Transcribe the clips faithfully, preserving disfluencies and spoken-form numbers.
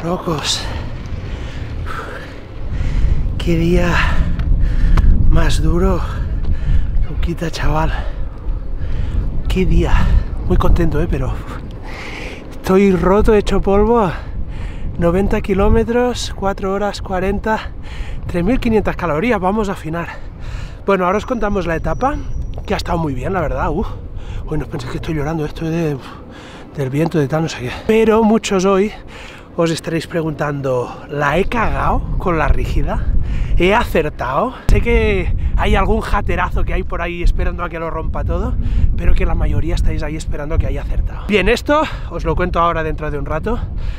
locos. Qué día más duro, Luquita, chaval. Qué día. Muy contento, ¿eh? Pero estoy roto, hecho polvo. noventa kilómetros, cuatro horas cuarenta, tres mil quinientas calorías. Vamos a afinar. Bueno, ahora os contamos la etapa, que ha estado muy bien, la verdad. Uf. Hoy no penséis que estoy llorando, esto es de, del viento, de tal, no sé qué. Pero muchos hoy os estaréis preguntando, ¿la he cagado con la rígida? ¿He acertado? Sé que hay algún jaterazo que hay por ahí esperando a que lo rompa todo, pero que la mayoría estáis ahí esperando a que haya acertado. Bien, esto os lo cuento ahora dentro de un rato,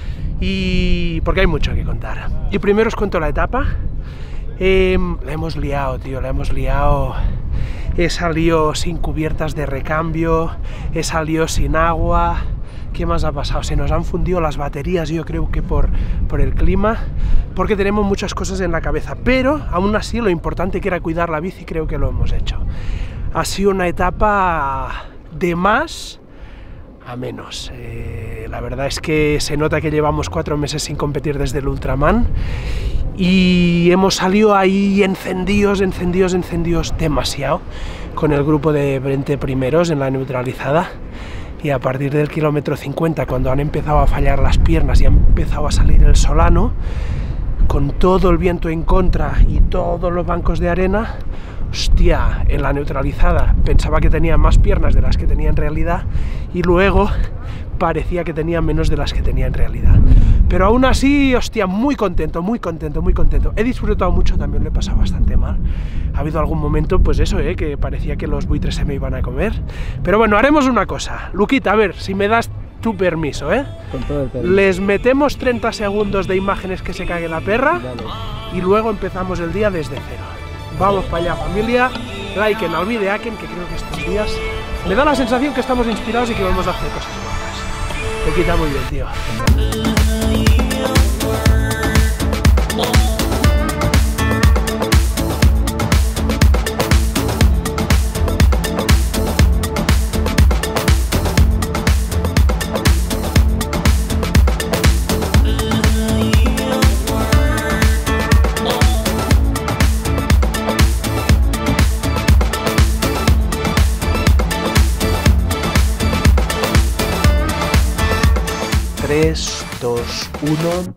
y porque hay mucho que contar. Y primero os cuento la etapa. Eh, la hemos liado, tío, la hemos liado. He salido sin cubiertas de recambio, he salido sin agua. ¿Qué más ha pasado? Se nos han fundido las baterías, yo creo que por, por el clima, porque tenemos muchas cosas en la cabeza, pero aún así lo importante que era cuidar la bici creo que lo hemos hecho. Ha sido una etapa de más a menos. Eh, la verdad es que se nota que llevamos cuatro meses sin competir desde el Ultraman y hemos salido ahí encendidos, encendidos, encendidos demasiado con el grupo de veinte primeros en la neutralizada. Y a partir del kilómetro cincuenta, cuando han empezado a fallar las piernas y ha empezado a salir el solano, con todo el viento en contra y todos los bancos de arena, hostia, en la neutralizada pensaba que tenía más piernas de las que tenía en realidad y luego parecía que tenía menos de las que tenía en realidad. Pero aún así, hostia, muy contento, muy contento, muy contento. He disfrutado mucho, también lo he pasado bastante mal. Ha habido algún momento, pues eso, ¿eh? Que parecía que los buitres se me iban a comer. Pero bueno, haremos una cosa. Luquita, a ver, si me das tu permiso, ¿eh? Con todo el permiso. Les metemos treinta segundos de imágenes que se cague la perra. Dale. Y luego empezamos el día desde cero. Vamos para allá, familia. Liken al videaken, que creo que estos días me da la sensación que estamos inspirados y que vamos a hacer cosas buenas. Te quita muy bien, tío. tres, dos, uno.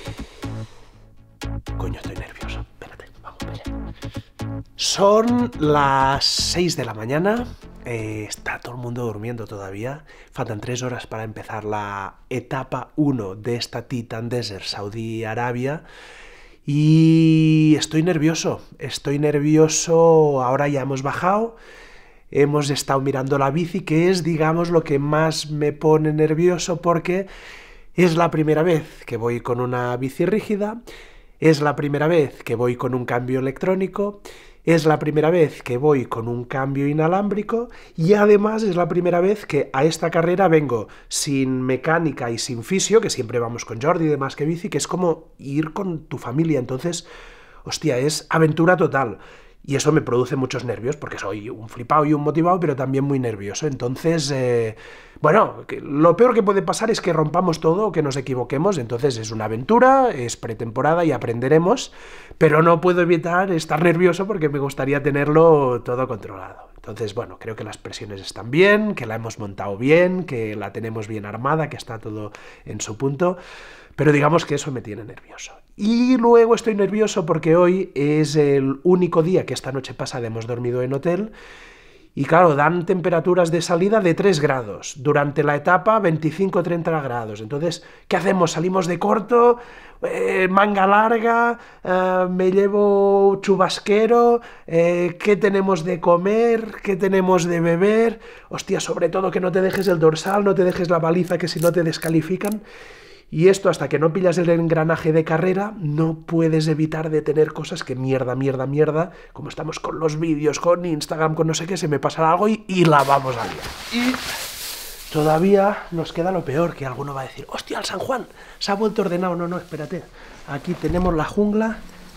Coño, estoy nervioso. Espérate, vamos para allá. Son las seis de la mañana. Eh, está todo el mundo durmiendo todavía. Faltan tres horas para empezar la etapa uno de esta Titan Desert Saudi Arabia. Y estoy nervioso. Estoy nervioso. Ahora ya hemos bajado. Hemos estado mirando la bici, que es, digamos, lo que más me pone nervioso porque es la primera vez que voy con una bici rígida, es la primera vez que voy con un cambio electrónico, es la primera vez que voy con un cambio inalámbrico y además es la primera vez que a esta carrera vengo sin mecánica y sin fisio, que siempre vamos con Jordi y demás que bici, que es como ir con tu familia. Entonces, hostia, es aventura total. Y eso me produce muchos nervios, porque soy un flipado y un motivado, pero también muy nervioso. Entonces, eh, bueno, que lo peor que puede pasar es que rompamos todo o que nos equivoquemos. Entonces es una aventura, es pretemporada y aprenderemos, pero no puedo evitar estar nervioso porque me gustaría tenerlo todo controlado. Entonces, bueno, creo que las presiones están bien, que la hemos montado bien, que la tenemos bien armada, que está todo en su punto. Pero digamos que eso me tiene nervioso. Y luego estoy nervioso porque hoy es el único día que esta noche pasada hemos dormido en hotel. Y claro, dan temperaturas de salida de tres grados. Durante la etapa veinticinco a treinta grados. Entonces, ¿qué hacemos? Salimos de corto, eh, manga larga, eh, me llevo chubasquero, eh, ¿qué tenemos de comer? ¿Qué tenemos de beber? Hostia, sobre todo que no te dejes el dorsal, no te dejes la baliza, que si no te descalifican. Y esto, hasta que no pillas el engranaje de carrera, no puedes evitar de tener cosas que mierda, mierda, mierda, como estamos con los vídeos, con Instagram, con no sé qué, se me pasará algo y, y la vamos a liar. Y todavía nos queda lo peor, que alguno va a decir, hostia, el San Juan se ha vuelto ordenado. No, no, espérate. Aquí tenemos la jungla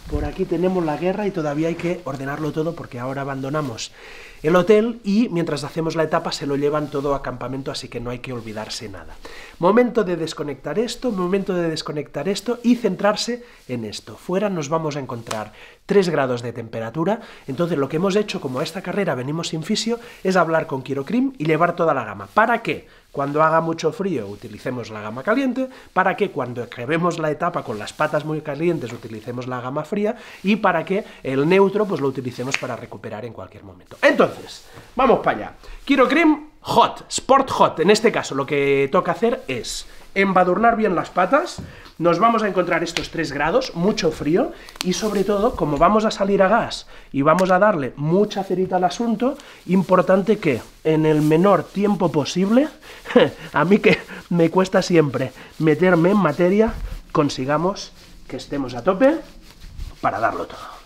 Por aquí tenemos la guerra y todavía hay que ordenarlo todo porque ahora abandonamos el hotel y mientras hacemos la etapa se lo llevan todo a campamento, así que no hay que olvidarse nada. Momento de desconectar esto, momento de desconectar esto y centrarse en esto. Fuera nos vamos a encontrar tres grados de temperatura, entonces lo que hemos hecho, como a esta carrera venimos sin fisio, es hablar con Kirokrim y llevar toda la gama. ¿Para qué? Cuando haga mucho frío utilicemos la gama caliente, para que cuando acabemos la etapa con las patas muy calientes utilicemos la gama fría y para que el neutro pues lo utilicemos para recuperar en cualquier momento. Entonces, vamos para allá. Kirokrim Hot, Sport Hot. En este caso lo que toca hacer es embadurnar bien las patas. Nos vamos a encontrar estos tres grados, mucho frío, y sobre todo, como vamos a salir a gas y vamos a darle mucha cerita al asunto, importante que en el menor tiempo posible, a mí que me cuesta siempre meterme en materia, consigamos que estemos a tope para darlo todo.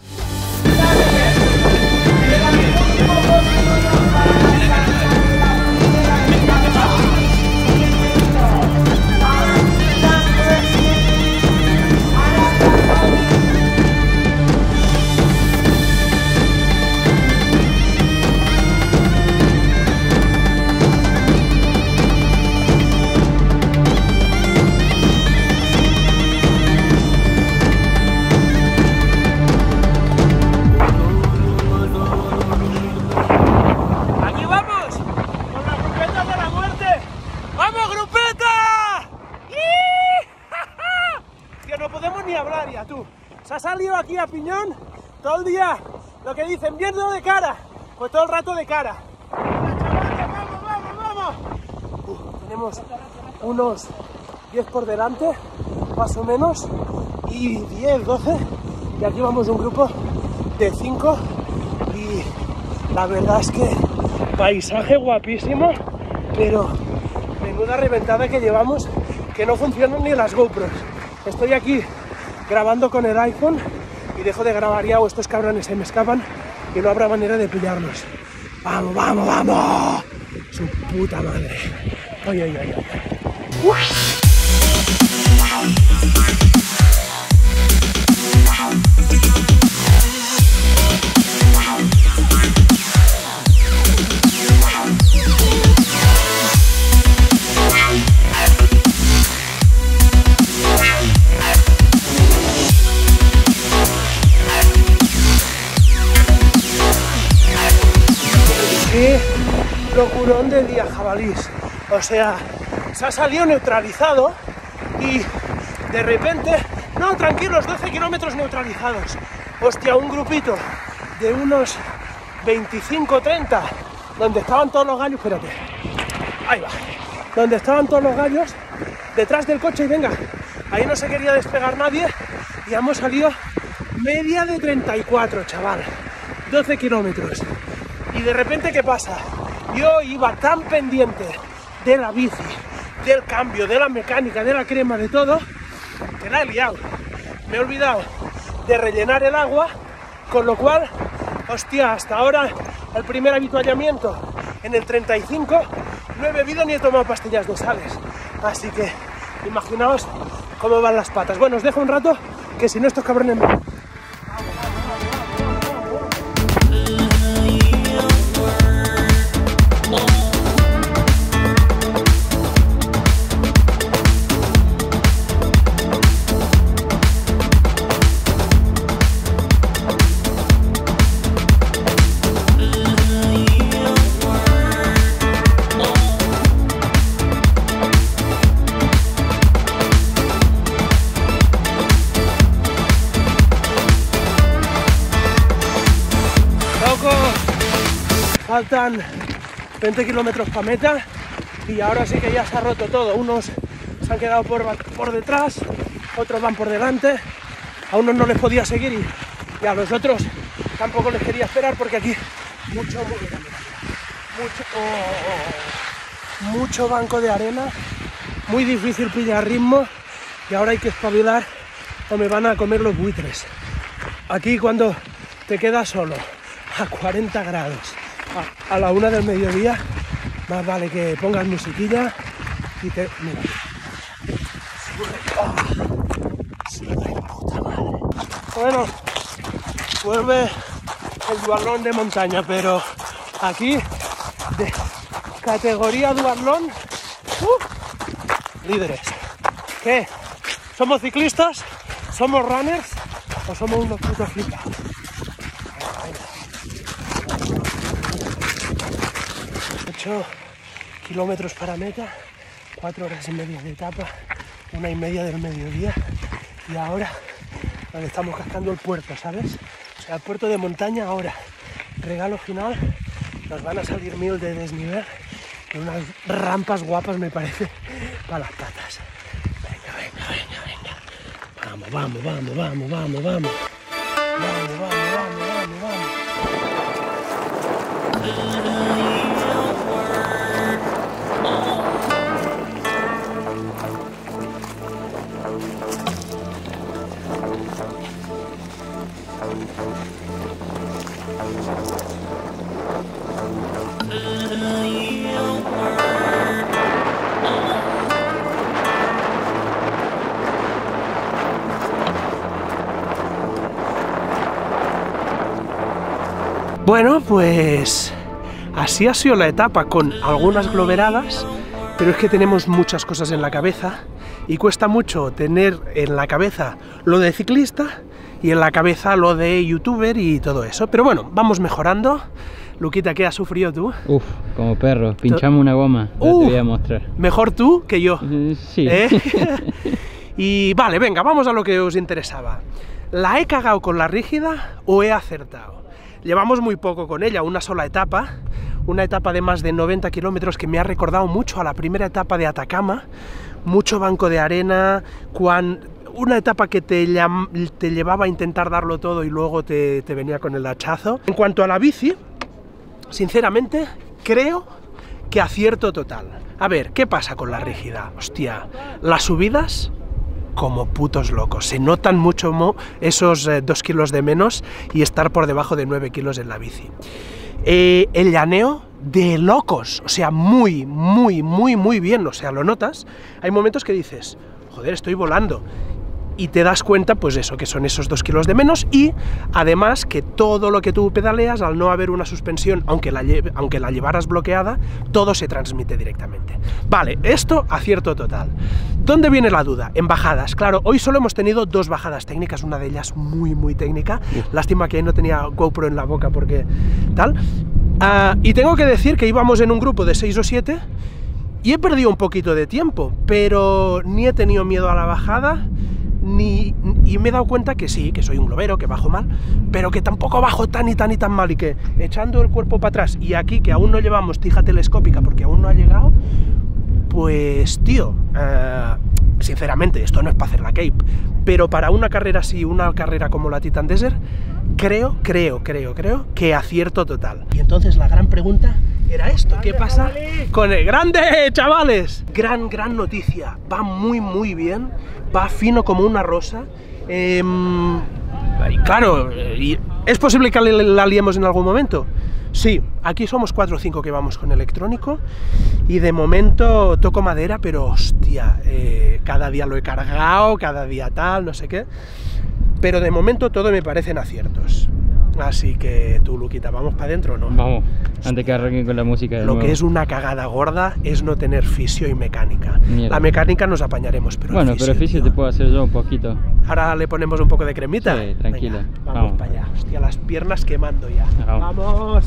Se ha salido aquí a piñón todo el día, lo que dicen, viendo de cara, pues todo el rato de cara. ¡Vamos, vamos, vamos! Uh, tenemos unos diez por delante, más o menos, y diez, doce, y aquí vamos un grupo de cinco, y la verdad es que paisaje guapísimo, pero menuda reventada que llevamos, que no funcionan ni las GoPros. Estoy aquí grabando con el iPhone y dejo de grabar ya o estos cabrones se me escapan y no habrá manera de pillarlos. ¡Vamos, vamos, vamos! ¡Su puta madre! ¡Ay, ay, ay, ay! ¡Uf! Locurón de día, jabalís. O sea, se ha salido neutralizado y de repente, no, tranquilos, doce kilómetros neutralizados. Hostia, un grupito de unos veinticinco treinta, donde estaban todos los gallos, espérate, ahí va, donde estaban todos los gallos, detrás del coche y venga, ahí no se quería despegar nadie y hemos salido media de treinta y cuatro, chaval, doce kilómetros. Y de repente, ¿qué pasa? Yo iba tan pendiente de la bici, del cambio, de la mecánica, de la crema, de todo, que la he liado. Me he olvidado de rellenar el agua, con lo cual, hostia, hasta ahora el primer avituallamiento en el treinta y cinco no he bebido ni he tomado pastillas de sales. Así que imaginaos cómo van las patas. Bueno, os dejo un rato, que si no estos cabrones me... Faltan veinte kilómetros para meta y ahora sí que ya se ha roto todo. Unos se han quedado por, por detrás, otros van por delante. A unos no les podía seguir y, y a los otros tampoco les quería esperar porque aquí mucho, mucho, oh, mucho banco de arena, muy difícil pillar ritmo y ahora hay que espabilar o me van a comer los buitres. Aquí cuando te quedas solo a cuarenta grados a la una del mediodía, más vale que pongas musiquilla y te... mira. Oh, sí, puta madre. Bueno, vuelve el duatlón de montaña, pero aquí de categoría duatlón, uh, líderes. ¿Qué? ¿Somos ciclistas? ¿Somos runners? ¿O somos unos putos flipados? ocho kilómetros para meta, cuatro horas y media de etapa, una y media del mediodía, y ahora donde estamos cascando el puerto, ¿sabes? O sea, el puerto de montaña ahora. Regalo final, nos van a salir mil de desnivel y unas rampas guapas, me parece, para las patas. Venga, venga, venga, venga. Vamos, vamos, vamos, vamos, vamos, vamos. Vamos, vamos, vamos, vamos, vamos. Bueno, pues así ha sido la etapa, con algunas globeradas, pero es que tenemos muchas cosas en la cabeza y cuesta mucho tener en la cabeza lo de ciclista y en la cabeza lo de youtuber y todo eso. Pero bueno, vamos mejorando. Luquita, ¿qué has sufrido tú? Uf, como perro, pinchamos una goma, uh, te voy a mostrar. Mejor tú que yo. Uh, sí. ¿Eh? Y vale, venga, vamos a lo que os interesaba. ¿La he cagado con la rígida o he acertado? Llevamos muy poco con ella, una sola etapa, una etapa de más de noventa kilómetros que me ha recordado mucho a la primera etapa de Atacama, mucho banco de arena, cuan, una etapa que te, te llevaba a intentar darlo todo y luego te, te venía con el hachazo. En cuanto a la bici, sinceramente, creo que acierto total. A ver, ¿qué pasa con la rígida? Hostia, las subidas como putos locos, se notan mucho mo esos eh, dos kilos de menos y estar por debajo de nueve kilos en la bici. Eh, el llaneo de locos, o sea, muy, muy, muy, muy bien, o sea, lo notas. Hay momentos que dices, joder, estoy volando. Y te das cuenta, pues eso, que son esos dos kilos de menos, y además que todo lo que tú pedaleas, al no haber una suspensión, aunque la, lleve, aunque la llevaras bloqueada, todo se transmite directamente. Vale, esto acierto total. ¿Dónde viene la duda? En bajadas. Claro, hoy solo hemos tenido dos bajadas técnicas, una de ellas muy, muy técnica. Lástima que no tenía GoPro en la boca porque tal. Uh, y tengo que decir que íbamos en un grupo de seis o siete y he perdido un poquito de tiempo, pero ni he tenido miedo a la bajada, Ni, y me he dado cuenta que sí, que soy un globero, que bajo mal, pero que tampoco bajo tan y tan y tan mal, y que echando el cuerpo para atrás, y aquí que aún no llevamos tija telescópica porque aún no ha llegado, pues tío, uh, sinceramente, esto no es para hacer la Cape, pero para una carrera así, una carrera como la Titan Desert, creo, creo, creo, creo que acierto total. Y entonces la gran pregunta era esto, ¿qué pasa con el grande, chavales? Gran, gran noticia, va muy, muy bien, va fino como una rosa. Eh, y claro, ¿es posible que la liemos en algún momento? Sí, aquí somos cuatro o cinco que vamos con electrónico y de momento toco madera, pero hostia, eh, cada día lo he cargado, cada día tal, no sé qué, pero de momento todo me parecen aciertos. Así que tú, Luquita, ¿vamos para adentro o no? Vamos, antes que arranquen con la música de Lo nuevo. que es una cagada gorda es no tener fisio y mecánica. Mierda. La mecánica nos apañaremos, pero bueno, el fisio, pero fisio tío. te puedo hacer yo un poquito. Ahora le ponemos un poco de cremita. Sí, tranquila. Venga, vamos, Vamos. para allá. Hostia, las piernas quemando ya. Vamos. ¡Vamos!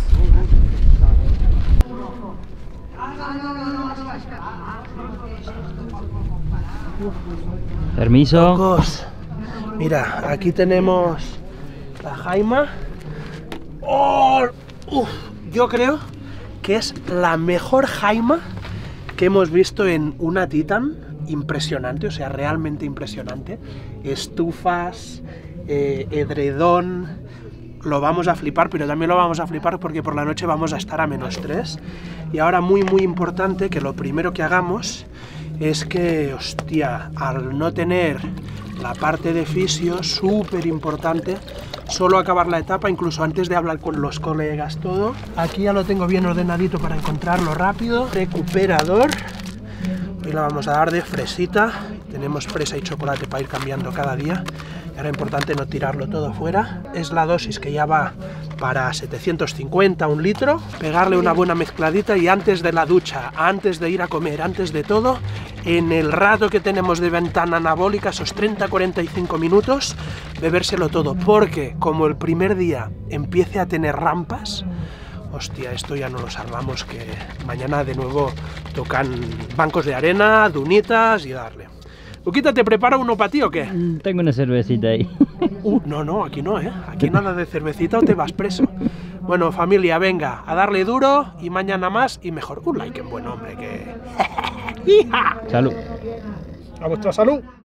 Permiso. Locos. Mira, aquí tenemos la Jaima. ¡Oh! Uf, yo creo que es la mejor Jaima que hemos visto en una Titan. Impresionante, o sea, realmente impresionante. Estufas, eh, edredón, lo vamos a flipar, pero también lo vamos a flipar porque por la noche vamos a estar a menos tres. Y ahora muy muy importante que lo primero que hagamos es que, hostia, al no tener la parte de fisio, súper importante, solo acabar la etapa, incluso antes de hablar con los colegas, todo. Aquí ya lo tengo bien ordenadito para encontrarlo rápido. Recuperador. Hoy la vamos a dar de fresita, tenemos fresa y chocolate para ir cambiando cada día. Era importante no tirarlo todo fuera. Es la dosis que ya va para setecientos cincuenta, un litro. Pegarle una buena mezcladita y antes de la ducha, antes de ir a comer, antes de todo, en el rato que tenemos de ventana anabólica, esos treinta a cuarenta y cinco minutos, bebérselo todo. Porque como el primer día empiece a tener rampas, hostia, esto ya no lo salvamos, que mañana de nuevo tocan bancos de arena, dunitas y darle. Luquita, ¿te prepara uno para ti o qué? Tengo una cervecita ahí. Uh, no, no, aquí no, ¿eh? Aquí nada de cervecita o te vas preso. Bueno, familia, venga, a darle duro y mañana más y mejor. Un like en buen hombre, que... Salud. A vuestra salud.